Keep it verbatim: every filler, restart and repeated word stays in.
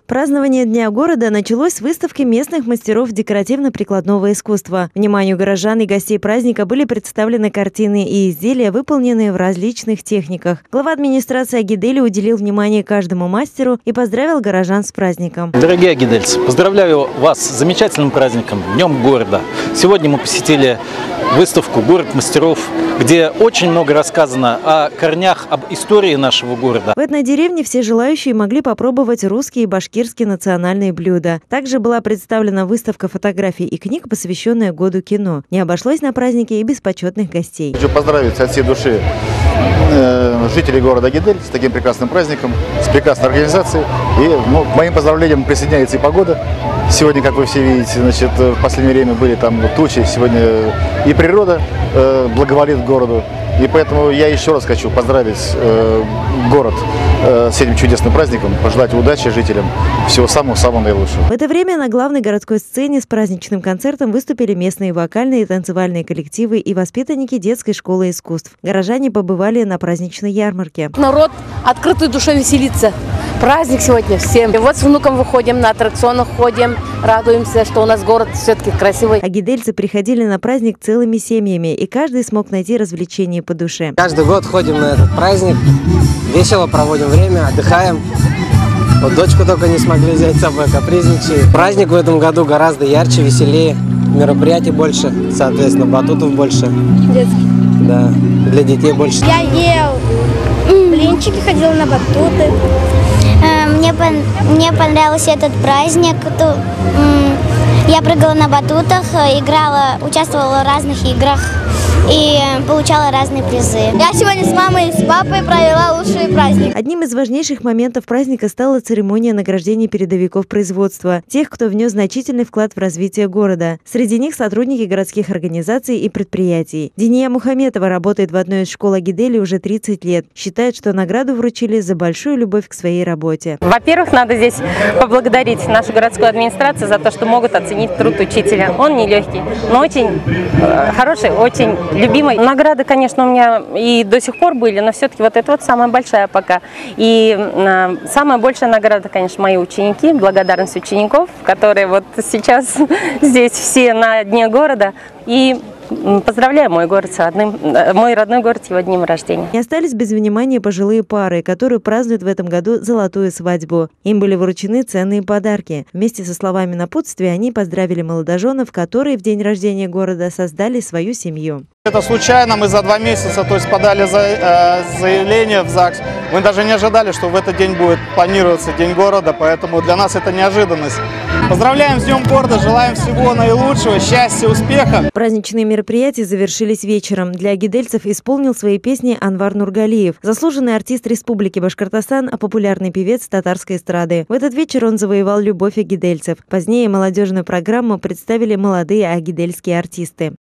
Празднование Дня города началось с выставки местных мастеров декоративно-прикладного искусства. Вниманию горожан и гостей праздника были представлены картины и изделия, выполненные в различных техниках. Глава администрации Агидели уделил внимание каждому мастеру и поздравил горожан с праздником. Дорогие агидельцы, поздравляю вас с замечательным праздником, Днем города. Сегодня мы посетили выставку «Город мастеров», где очень много рассказано о корнях, об истории нашего города. В этнодеревне все желающие могли попробовать русские и башкирские национальные блюда. Также была представлена выставка фотографий и книг, посвященная году кино. Не обошлось на празднике и без почетных гостей. Хочу поздравить от всей души э, жителей города Агидель с таким прекрасным праздником, с прекрасной организацией. И ну, к моим поздравлениям присоединяется и погода. Сегодня, как вы все видите, значит, в последнее время были там тучи, сегодня и природа э, благоволит городу. И поэтому я еще раз хочу поздравить э, город э, с этим чудесным праздником, пожелать удачи жителям, всего самого-самого наилучшего. В это время на главной городской сцене с праздничным концертом выступили местные вокальные и танцевальные коллективы и воспитанники детской школы искусств. Горожане побывали на праздничной ярмарке. Народ открытой душой веселится. Праздник сегодня всем. И вот с внуком выходим, на аттракционах ходим, радуемся, что у нас город все-таки красивый. Агидельцы приходили на праздник целыми семьями, и каждый смог найти развлечение по душе. Каждый год ходим на этот праздник, весело проводим время, отдыхаем. Вот дочку только не смогли взять с собой, капризничает. Праздник в этом году гораздо ярче, веселее, мероприятий больше, соответственно, батутов больше. Детский. Да, для детей больше. Я ел блинчики, ходила на батуты. Мне, мне понравился этот праздник. Я прыгала на батутах, играла, участвовала в разных играх и получала разные призы. Я сегодня с мамой и с папой провела лучший праздник. Одним из важнейших моментов праздника стала церемония награждения передовиков производства, тех, кто внес значительный вклад в развитие города. Среди них сотрудники городских организаций и предприятий. Диния Мухаметова работает в одной из школ Агидели уже тридцать лет. Считает, что награду вручили за большую любовь к своей работе. Во-первых, надо здесь поблагодарить нашу городскую администрацию за то, что могут оценить труд учителя. Он нелегкий, но очень э, хороший, очень любимый. Награды, конечно, у меня и до сих пор были, но все-таки вот это вот самая большая пока. И э, самая большая награда, конечно, мои ученики, благодарность учеников, которые вот сейчас здесь все на Дне города. И поздравляю мой город с родным, мой родной город с его днем рождения. Не остались без внимания пожилые пары, которые празднуют в этом году золотую свадьбу. Им были вручены ценные подарки. Вместе со словами напутствия они поздравили молодоженов, которые в день рождения города создали свою семью. Это случайно, мы за два месяца то есть, подали за, э, заявление в ЗАГС. Мы даже не ожидали, что в этот день будет планироваться День города, поэтому для нас это неожиданность. Поздравляем с Днем города, желаем всего наилучшего, счастья, успеха. Праздничные мероприятия завершились вечером. Для агидельцев исполнил свои песни Анвар Нургалиев, заслуженный артист Республики Башкортостан, а популярный певец татарской эстрады. В этот вечер он завоевал любовь агидельцев. Позднее молодежную программу представили молодые агидельские артисты.